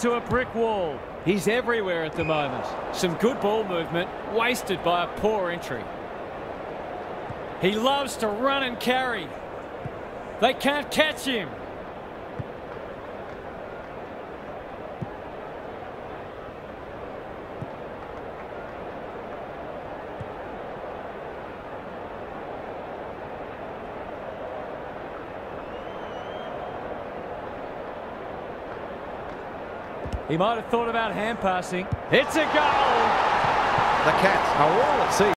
into a brick wall. He's everywhere at the moment. Some good ball movement, wasted by a poor entry. He loves to run and carry. They can't catch him. He might have thought about hand passing. It's a goal! The Cats are all at sea.